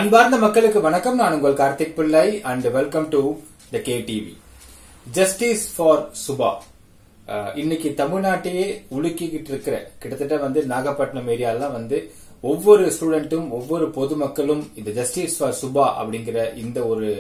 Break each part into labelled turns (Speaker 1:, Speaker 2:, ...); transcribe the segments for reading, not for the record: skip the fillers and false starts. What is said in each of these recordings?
Speaker 1: அன்பார்ந்த மக்களுக்கு வணக்கம். நான் உங்கள் கார்த்திக் பிள்ளை and welcome to the KTV. Justice for Subha. இன்னைக்கு தமிழ்நாட்டையே உலுக்கிக்கிட்டு இருக்கிற கிட்டத்தட்ட நாகப்பட்டினம் ஏரியாலாம் ஒவ்வொரு ஸ்டூடெண்ட்டும் ஒவ்வொரு பொதுமக்களும் இந்த ஜஸ்டிஸ் ஃபார் சுபா அப்படிங்கிற இந்த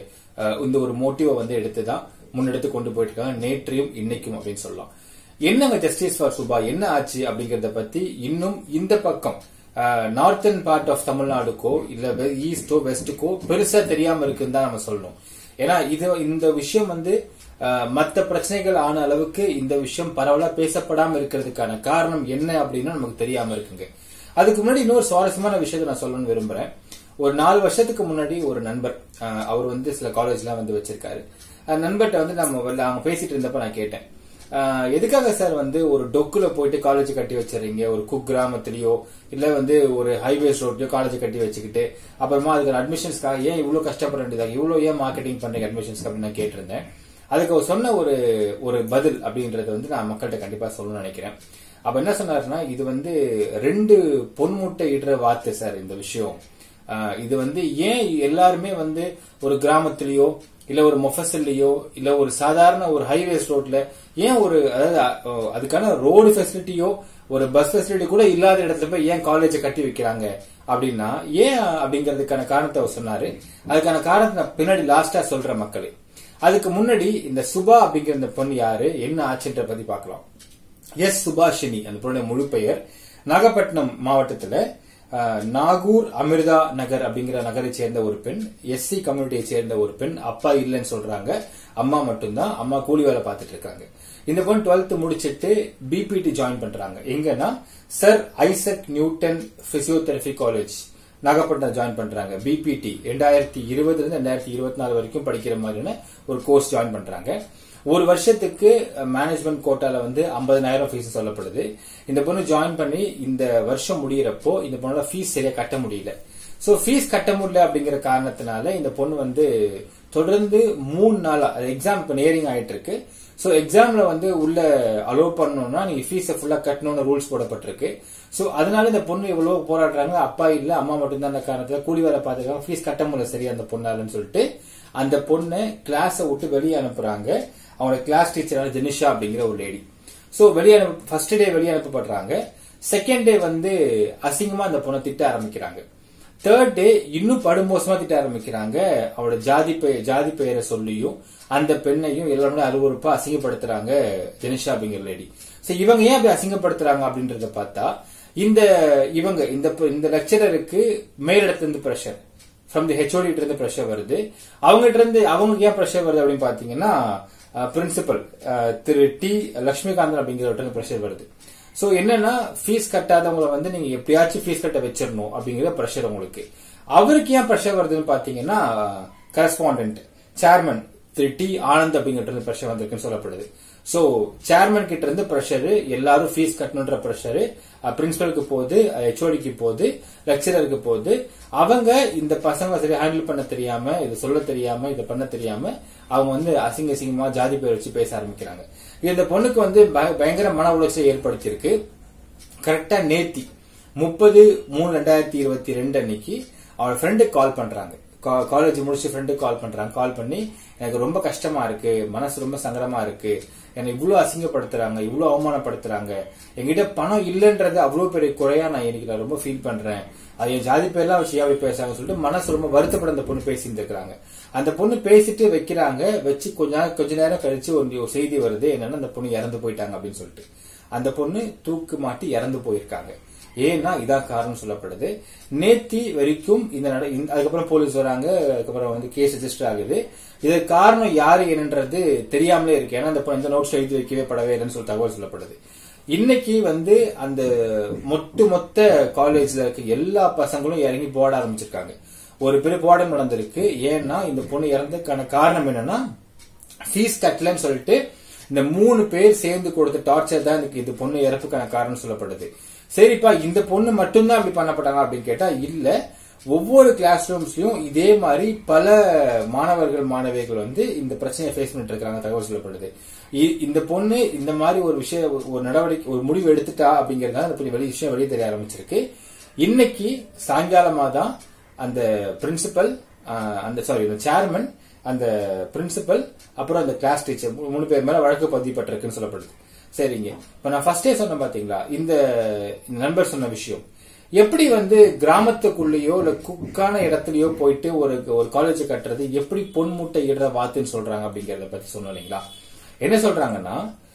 Speaker 1: ஒரு மோட்டிவை எடுத்துதான் முன்னெடுத்து கொண்டு போயிட்டு இருக்காங்க. நேற்றையும் இன்னைக்கும் அப்படின்னு சொல்லலாம். என்னங்க ஜஸ்டிஸ் ஃபார் சுபா என்ன ஆச்சு அப்படிங்கறத பத்தி இன்னும் இந்த பக்கம் நார்த்தன் பார்ட் ஆஃப் தமிழ்நாடுக்கோ இல்ல ஈஸ்டோ வெஸ்டுக்கோ பெருசா தெரியாம இருக்குன்னு தான் நம்ம சொல்லணும். ஏன்னா இந்த விஷயம் மற்ற பிரச்சனைகள் ஆன அளவுக்கு இந்த விஷயம் பரவலா பேசப்படாம இருக்கிறதுக்கான காரணம் என்ன அப்படின்னு நமக்கு தெரியாம இருக்குங்க. அதுக்கு முன்னாடி இன்னொரு சுவாரஸ்யமான விஷயத்தை நான் சொல்லணும்னு விரும்புறேன். ஒரு 4 வருஷத்துக்கு முன்னாடி ஒரு நண்பர் அவர் சில காலேஜ்லாம் வச்சிருக்காரு. நண்பர்கிட்ட அவங்க பேசிட்டு இருந்தப்ப நான் கேட்டேன், எதுக்காக சார் ஒரு டொக்குல போயிட்டு காலேஜ் கட்டி வச்சிருக்கீங்க, ஒரு குக்கிராமத்திலயோ இல்ல ஒரு ஹைவேஸ் ரோட்லயோ காலேஜ் கட்டி வச்சுக்கிட்டு அப்புறமா அதுக்கு அட்மிஷன்ஸ்க்காக ஏன் இவ்வளவு கஷ்டப்பட வேண்டியதாக, இவ்வளவு ஏன் மார்க்கெட்டிங் பண்றீங்க அட்மிஷன்ஸ்க்கு அப்படின்னு நான் கேட்டிருந்தேன். அதுக்கு அவர் சொன்ன ஒரு பதில் அப்படின்றது நான் மக்கள்கிட்ட கண்டிப்பா சொல்லணும்னு நினைக்கிறேன். அப்ப என்ன சொன்னாருன்னா, இது 2 பொன்முட்டை இடுற வார்த்தை சார் இந்த விஷயம். இது ஏன் எல்லாருமே ஒரு கிராமத்திலயோ இல்ல ஒரு மொஃபசல்லையோ இல்ல ஒரு சாதாரண ஒரு ஹைவேஸ் ரோட்ல ஏன் அதாவது அதுக்கான ரோடு ஃபெசிலிட்டியோ ஒரு பஸ் ஃபெசிலிட்டி கூட இல்லாத இடத்துல போய் ஏன் காலேஜ் கட்டி வைக்கிறாங்க அப்படின்னா ஏன் அப்படிங்கறதுக்கான காரணத்தை அவர் சொன்னாரு. அதுக்கான காரணத்தை நான் பின்னாடி லாஸ்டா சொல்ற மக்களே. அதுக்கு முன்னாடி இந்த சுபா அப்படிங்கிற இந்த பொண்ணு யாரு, என்ன ஆச்சுன்ற பத்தி பார்க்கலாம். எஸ் சுபாஷினி அந்த பொண்ணுடைய முழு பெயர். நாகப்பட்டினம் மாவட்டத்துல நாகூர் அமிர்தா நகர் அப்படிங்கிற நகரை சேர்ந்த ஒரு பெண், எஸ்சி கம்யூனிட்டியை சேர்ந்த ஒரு பெண். அப்பா இல்லைன்னு சொல்றாங்க, அம்மா மட்டும்தான். அம்மா கூலி வேலை பார்த்துட்டு இருக்காங்க. இந்த பொண்ணு 12th முடிச்சிட்டு பிபிடி ஜாயின் பண்றாங்க. எங்கன்னா sir Isaac Newton physiotherapy college Nagapattinam join பண்றாங்க. பிபிடி 2020 2024 வரைக்கும் படிக்கிற மாதிரியான ஒரு கோர்ஸ் ஜாயின் பண்றாங்க. ஒரு வருஷத்துக்கு மேனேஜ்மெண்ட் கோட்டால 50,000 ஃபீஸ் சொல்லப்படுது. இந்த பொண்ணு ஜாயின் பண்ணி இந்த வருஷம் முடியறப்போ இந்த பொண்ணோட ஃபீஸ் சரியா கட்ட முடியல. சோ ஃபீஸ் கட்ட முடியல அப்படிங்கிற காரணத்தினால இந்த பொண்ணு தொடர்ந்து 3 நாளா எக்ஸாம் இப்ப நேரிங் ஆயிட்டு இருக்கு. சோ எக்ஸாம்ல உள்ள அலோவ் பண்ணணும்னா நீங்க ஃபீஸை ஃபுல்லா கட்டணும்னு ரூல்ஸ் போடப்பட்டிருக்கு. சோ அதனால இந்த பொண்ணு எவ்வளவு போராடுறாங்க, அப்பா இல்ல அம்மா மட்டும்தான் அந்த காரணத்துல கூலி வேலை பார்த்துருக்காங்க, ஃபீஸ் கட்ட முடியல சரியா அந்த பொண்ணாலன்னு சொல்லிட்டு அந்த பொண்ணு கிளாஸ விட்டு வெளியே அனுப்புறாங்க. அவங்களோட கிளாஸ் டீச்சரான ஜெனிஷா அப்படிங்கிற ஒரு லேடி. சோ ஃபர்ஸ்ட் டே வெளியே அனுப்பப்படுறாங்க. செகண்ட் டே அசிங்கமா அந்த பொண்ணை திட்ட ஆரம்பிக்கிறாங்க. தேர்ட் டே இன்னும் படுமோசமா திட்ட ஆரம்பிக்கிறாங்க. அவளோட ஜாதி பெயரை சொல்லியும் அந்த பெண்ணையும் எல்லாருமே அருவருப்பா அசிங்கப்படுத்துறாங்க ஜெனிஷா அப்படிங்கிற லேடி. சோ இவங்க ஏன் அப்படி அசிங்கப்படுத்துறாங்க அப்படின்றத பார்த்தா இந்த லெக்சரருக்கு மேலிடத்துல இருந்து பிரஷர், ஃப்ரம் தி ஹெச்ஓடி இருந்து பிரஷர் வருது. அவங்களுக்கு ஏன் பிரஷர் வருது அப்படின்னு பாத்தீங்கன்னா பிரின்சிபல் திரு டி லட்சுமிகாந்தன் அப்படிங்கிற பிரஷர் வருது. சோ என்னன்னா ஃபீஸ் கட்டாதவங்களை நீங்க எப்படியாச்சும் ஃபீஸ் கட்ட வச்சிடணும் அப்படிங்கிற பிரஷர் உங்களுக்கு. அவருக்கு ஏன் பிரஷர் வருதுன்னு பாத்தீங்கன்னா correspondent chairman Thiru T Anand அப்படிங்கிற பிரஷர் வந்திருக்குன்னு சொல்லப்படுது. சோ சேர்மன் கிட்ட இருந்து பிரஷர், எல்லாரும் ஃபீஸ் கட்டணுன்ற பிரஷர் பிரின்சிபலுக்கு போகுது, ஹெச்ஓடிக்கு போகுது, லெக்சரருக்கு போகுது. அவங்க இந்த பசங்க சரி ஹேண்டில் பண்ண தெரியாம, இது சொல்ல தெரியாம, இதை பண்ண தெரியாம அவங்க அசிங்கமா ஜாதி பேர் வச்சு பேச ஆரம்பிக்கிறாங்க. இந்த பொண்ணுக்கு பயங்கர மன உளைச்சலை ஏற்படுத்தியிருக்கு. கரெக்டா நேத்தி 30/3/2022 அன்னைக்கு அவளோட ஃப்ரெண்டுக்கு கால் பண்றாங்க. காலேஜ் முடிச்சு ஃப்ரெண்டுக்கு கால் பண்றாங்க. கால் பண்ணி எனக்கு ரொம்ப கஷ்டமா இருக்கு, மனசு ரொம்ப சங்கடமா இருக்கு, என்னை இவ்வளவு அசிங்கப்படுத்துறாங்க, இவ்வளவு அவமானப்படுத்துறாங்க, என்கிட்ட பணம் இல்லைன்றது அவ்வளவு பெரிய குறையா நான் ரொம்ப ஃபீல் பண்றேன், அது என் ஜாதி பேர்லாம் வச்சு அப்படி பேசுறாங்க சொல்லிட்டு மனசு ரொம்ப வருத்தப்பட அந்த பொண்ணு பேசிட்டு இருக்காங்க. அந்த பொண்ணு பேசிட்டு வைக்கிறாங்க. வச்சு கொஞ்ச நேரம் கழிச்சு ஒரு செய்தி வருது, என்னன்னா அந்த பொண்ணு இறந்து போயிட்டாங்க அப்படின்னு சொல்லிட்டு. அந்த பொண்ணு தூக்கு மாட்டி இறந்து போயிருக்காங்க. ஏன்னா இதான் காரணம் சொல்லப்படுது. நேத்தி வரைக்கும் அதுக்கப்புறம் போலீஸ் வராங்க, அதுக்கப்புறம் கேஸ் ரெஜிஸ்டர் ஆகுது. இதற்கு காரணம் யாரு என்னன்றது தெரியாமலே இருக்கு. ஏன்னா இந்த நோட்ஸ் எழுதி வைக்கவே படவே இல்லைன்னு சொல்லி தகவல் சொல்லப்படுது. இன்னைக்கு அந்த மொத்த காலேஜ்ல இருக்க எல்லா பசங்களும் இறங்கி போட ஆரம்பிச்சிருக்காங்க. ஒரு பெரிய போராட்டம் நடந்திருக்கு. ஏன்னா இந்த பொண்ணு இறந்ததுக்கான காரணம் என்னன்னா ஃபீஸ் கட்டலன்னு சொல்லிட்டு இந்த 3 பேர் சேர்ந்து கொடுத்த டார்ச்சர் தான் இந்த பொண்ணு இறப்புக்கான காரணம் சொல்லப்படுது. சரிப்பா, இந்த பொண்ணு மட்டும்தான் அப்படி பண்ணப்பட்டாங்க அப்படின்னு கேட்டா இல்ல, ஒவ்வொரு கிளாஸ் ரூம்ஸ்லயும் இதே மாதிரி பல மாணவிகள் இந்த பிரச்சனையை ஃபேஸ் பண்ணிட்டு இருக்காங்க தகவல் சொல்லப்படுது. இந்த பொண்ணு இந்த மாதிரி ஒரு நடவடிக்கை ஒரு முடிவு எடுத்துட்டா அப்படிங்கறதுனால இந்த விஷயம் வெளியே தெரிய ஆரம்பிச்சிருக்கு. இன்னைக்கு சாயங்காலமா தான் அந்த பிரின்சிபல், அந்த சேர்மன், அந்த பிரின்சிபல், அப்புறம் அந்த கிளாஸ் டீச்சர் 3 பேர் மேல வழக்கு பதியப்பட்டிருக்குன்னு சொல்லப்படுது. சரிங்க, இப்ப நான் ஃபர்ஸ்டே சொன்னேன் பாத்தீங்களா, இந்த நண்பர் சொன்ன விஷயம் எப்படி கிராமத்துக்குள்ளேயோ இல்ல குக்கான இடத்துலயோ போயிட்டு ஒரு காலேஜ் கட்டுறது எப்படி பொன்முட்டை இடுற வாத்துன்னு சொல்றாங்க அப்படிங்கறத பத்தி சொன்னோம் இல்லைங்களா. என்ன சொல்றாங்கன்னா,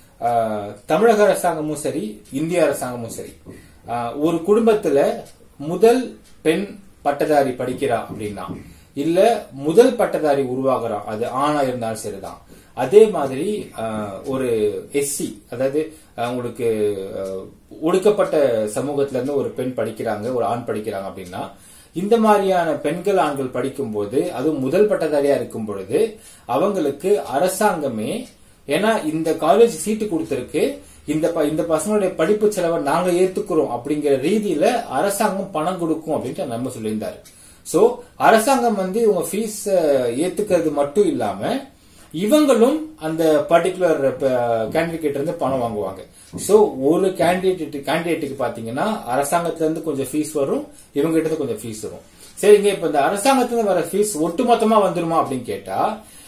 Speaker 1: தமிழக அரசாங்கமும் சரி இந்திய அரசாங்கமும் சரி, ஒரு குடும்பத்துல முதல் பெண் பட்டதாரி படிக்கிறா அப்படின்னா, இல்ல முதல் பட்டதாரி உருவாகிறான், அது ஆணா இருந்தாலும் சரிதான். அதே மாதிரி ஒரு எஸ்சி, அதாவது உங்களுக்கு ஒடுக்கப்பட்ட சமூகத்துல இருந்து ஒரு பெண் படிக்கிறாங்க, ஒரு ஆண் படிக்கிறாங்க அப்படின்னா, இந்த மாதிரியான பெண்கள் ஆண்கள் படிக்கும் போது, அதுவும் முதல் பட்டதாரியா இருக்கும் பொழுது அவங்களுக்கு அரசாங்கமே, ஏன்னா இந்த காலேஜ் சீட்டு கொடுத்திருக்கு, இந்த பசங்களுடைய படிப்பு செலவை நாங்க ஏத்துக்கிறோம் அப்படிங்கிற ரீதியில அரசாங்கம் பணம் கொடுக்கும் அப்படின்ட்டு நம்ம சொல்லியிருந்தாரு. சோ அரசாங்கம் இவங்க ஃபீஸ் ஏத்துக்கிறது மட்டும் இல்லாம இவங்களும் அந்த பர்டிகுலர் கேண்டிடேட் இருந்து பணம் வாங்குவாங்க. சோ ஒரு கேண்டிடேட்டுக்கு பாத்தீங்கன்னா அரசாங்கத்துல இருந்து கொஞ்சம் ஃபீஸ் வரும், இவங்க கிட்ட இருந்து கொஞ்சம் ஃபீஸ் வரும். சரிங்க, இப்ப இந்த அரசாங்கத்துல வர ஃபீஸ் ஒட்டுமொத்தமா வந்துருமா அப்படின்னு கேட்டா,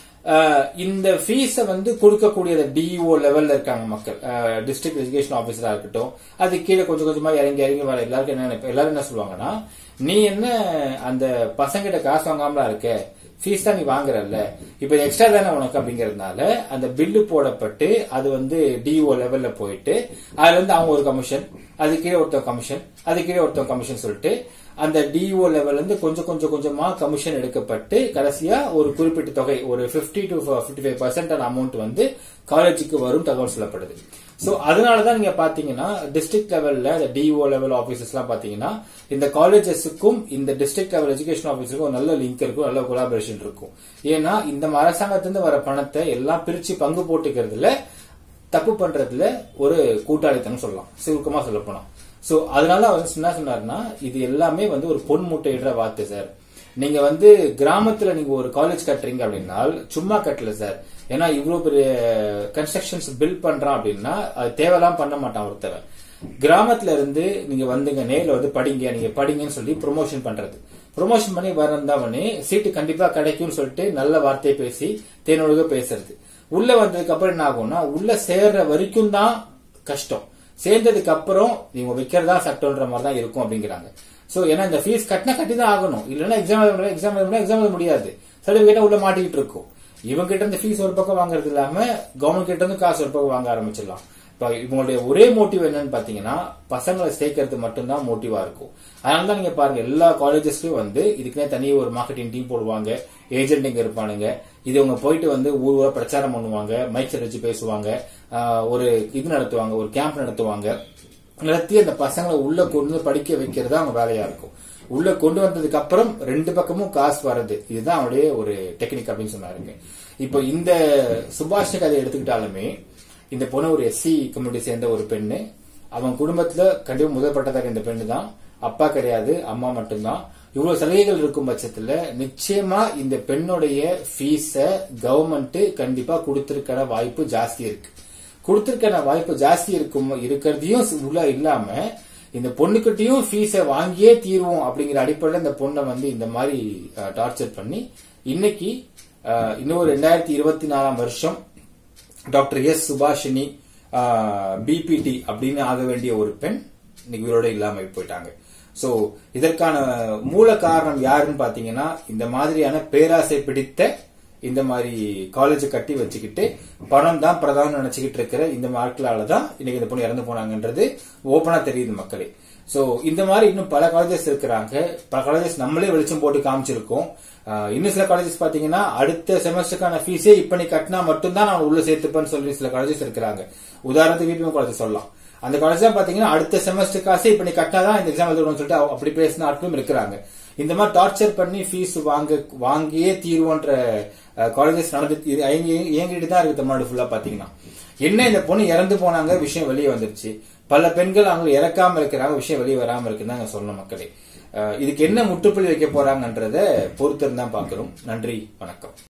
Speaker 1: இந்த ஃபீஸ கொடுக்கக்கூடிய டிஇஓ லெவல்ல இருக்காங்க மக்கள், டிஸ்ட்ரிக்ட் எஜுகேஷன் ஆபீசரா இருக்கட்டும், அது கீழே கொஞ்சம் கொஞ்சமா இறங்கி வர எல்லாரும் என்ன சொல்லுவாங்கன்னா, நீ என்ன அந்த பசங்கிட்ட காசு வாங்காமலா இருக்க, ஃபீஸ் தான் நீ வாங்குறல்ல, இப்ப எக்ஸ்ட்ரா தானே உனக்கு அப்படிங்கறதுனால அந்த பில்லு போடப்பட்டு அது டிஓ லெவல்ல போயிட்டு அதுல அவங்க ஒரு கமிஷன், அது கீழே ஒருத்தர் கமிஷன், அது கீழே ஒருத்தர் கமிஷன் சொல்லிட்டு அந்த டிஓ லெவல்ல இருந்து கொஞ்சம் கொஞ்சமா கமிஷன் எடுக்கப்பட்டு கடைசியா ஒரு குறிப்பிட்ட தொகை, ஒரு 50 to 55% அமௌண்ட் காலேஜுக்கு வரும் தகவல் சொல்லப்படுது. சோ அதனாலதான் நீங்க பாத்தீங்கன்னா டிஸ்ட்ரிக்ட் லெவல்ல டிஓ லெவல் ஆபீசர்ஸ் எல்லாம் பாத்தீங்கன்னா இந்த காலேஜஸுக்கும் இந்த டிஸ்ட்ரிக்ட் லெவல் எஜுகேஷன் ஆபீஸருக்கும் நல்ல லிங்க் இருக்கும், நல்ல கொலாபரேஷன் இருக்கும். ஏன்னா இந்த அரசாங்கத்திலிருந்து வர பணத்தை எல்லாம் பிரிச்சு பங்கு போட்டுக்கிறதுல, தப்பு பண்றதுல ஒரு கூட்டாளித்தனம் சொல்லலாம், சுருக்கமா சொல்ல போனா. சோ அதனால அவர் என்ன சொன்னாருன்னா, இது எல்லாமே ஒரு பொன் முட்டையிடுற வார்த்தை சார். நீங்க கிராமத்துல நீங்க ஒரு காலேஜ் கட்டுறீங்க அப்படின்னா சும்மா கட்டல சார். ஏன்னா இவ்வளவு பெரிய கன்ஸ்ட்ரக்ஷன்ஸ் பில்ட் பண்றான் அப்படின்னா அது தேவையெல்லாம் பண்ண மாட்டான் ஒருத்தவன். கிராமத்துல இருந்து நீங்க நேர்ல படிங்க, நீங்க படிங்கன்னு சொல்லி ப்ரொமோஷன் பண்றது, ப்ரொமோஷன் பண்ணி வரந்தவனே சீட்டு கண்டிப்பா கிடைக்கும்னு சொல்லிட்டு நல்ல வார்த்தையை பேசி தேனொழுக பேசுறது. உள்ள வந்ததுக்கு அப்புறம் என்ன ஆகும்னா, உள்ள சேர்ற வரைக்கும் தான் கஷ்டம், சேர்ந்ததுக்கு அப்புறம் நீங்க வைக்கிறதா சட்டம்ன்ற மாதிரி தான் இருக்கும் அப்படிங்கிறாங்க. சோ ஏன்னா இந்த ஃபீஸ் கட்டி தான் ஆகணும், இல்லன்னா எக்ஸாம் எழுத முடியாது, சர்டிபிகேட்டா உள்ள மாட்டிக்கிட்டு இருக்கும். இவங்க கிட்ட இருந்து ஃபீஸ் ஒரு பக்கம் வாங்குறது இல்லாம கவர்மெண்ட் கிட்ட இருந்து காசு ஒரு பக்கம் வாங்க ஆரம்பிச்சிடலாம். இப்ப இவங்களுடைய ஒரே மோட்டிவ் என்னன்னு பாத்தீங்கன்னா, பசங்களை சேர்க்கறது மட்டும்தான் மோட்டிவா இருக்கும். அதனாலதான் நீங்க பாருங்க எல்லா காலேஜஸ்லயும் இதுக்குன்னே தனி ஒரு மார்க்கெட்டிங் டீம் போடுவாங்க, ஏஜென்டிங்க இருப்பானுங்க. இது அவங்க போயிட்டு ஊர் பிரச்சாரம் பண்ணுவாங்க, மைக் செட் வச்சு பேசுவாங்க, ஒரு இது நடத்துவாங்க, ஒரு கேம்ப் நடத்துவாங்க, நடத்தி அந்த பசங்களை உள்ள கொண்டு படிக்க வைக்கிறது அவங்க வேலையா இருக்கும். உள்ள கொண்டு வந்ததுக்கு அப்புறம் 2 பக்கமும் காசு வர்றது, இதுதான் அவருடைய ஒரு டெக்னிக் அப்படின்னு சொன்னாருங்க. இப்ப இந்த சுபாஷ் கதை எடுத்துக்கிட்டாலுமே, இந்த பொண்ணு ஒரு எஸ்சி கம்யூனிட்டி சேர்ந்த ஒரு பெண்ணு, அவன் குடும்பத்துல கண்டிப்பா முதல் பட்டதாக இந்த பெண்ணு தான், அப்பா கிடையாது, அம்மா மட்டும்தான். இவ்வளவு சலுகைகள் இருக்கும் பட்சத்துல நிச்சயமா இந்த பெண்ணுடைய ஃபீஸ கவர்மெண்ட் கண்டிப்பா கொடுத்திருக்கிற வாய்ப்பு ஜாஸ்தி இருக்கு. கொடுத்திருக்கிற வாய்ப்பு ஜாஸ்தி இருக்கிறதையும் உள்ள இல்லாம இந்த பொண்ணுகிட்டையும் ஃபீஸ வாங்கியே தீர்வோம் அப்படிங்கிற அடிப்படையில் இந்த பொண்ணை இந்த மாதிரி டார்ச்சர் பண்ணி இன்னைக்கு இன்னொரு 2024 வருஷம் டாக்டர் எஸ் சுபாஷினி பிபிடி அப்படின்னு ஆக வேண்டிய ஒரு பெண் இன்னைக்கு உயிரோட இல்லாம போயிட்டாங்க. சோ இதற்கான மூல காரணம் யாருன்னு பாத்தீங்கன்னா, இந்த மாதிரியான பேராசை பிடித்த இந்த மாதிரி காலேஜ் கட்டி வச்சுக்கிட்டு பணம் தான் பிரதானம் நினைச்சுக்கிட்டு இருக்கிற இந்த ஆட்களாலதான் இன்னைக்கு இந்த பொண்ணு இறந்து போனாங்கன்றது ஓபனா தெரியுது மக்களே. சோ இந்த மாதிரி இன்னும் பல காலேஜஸ் இருக்கிறாங்க, பல காலேஜஸ் நம்மளே வெளிச்சம் போட்டு காமிச்சிருக்கோம். இன்னும் சில காலேஜஸ் பாத்தீங்கன்னா அடுத்த செமஸ்டருக்கான ஃபீஸே இப்ப நீ கட்டினா மட்டும்தான் நான் உள்ள சேர்த்துப்பேன்னு சொல்லி சில காலேஜஸ் இருக்கிறாங்க. உதாரணத்துக்கு விபிஎம் காலேஜ் சொல்லலாம். அந்த காலேஜ் தான் பாத்தீங்கன்னா அடுத்த செமஸ்டர் காசே இப்ப நீ கட்டாதான் இந்த எக்ஸாம் எழுதணும்னு சொல்லிட்டு அப்படி பேசின ஆட்களும் இருக்கிறாங்க. இந்த மாதிரி டார்ச்சர் பண்ணி ஃபீஸ் வாங்கியே தீர்வோன்ற காலேஜஸ் நடந்து இயங்கிட்டு தான் இருக்கு தமிழ்நாடு ஃபுல்லா. பாத்தீங்கன்னா என்ன, இந்த பொண்ணு இறந்து போனாங்க, விஷயம் வெளியே வந்துருச்சு. பல பெண்கள் அவங்க இறக்காம இருக்கிறாங்க, விஷயம் வெளியே வராம இருக்குன்னு சொன்ன மக்களே. இதுக்கு என்ன முற்றுப்புள்ளி வைக்க போறாங்கன்றத பொறுத்திருந்தான் பாக்குறோம். நன்றி, வணக்கம்.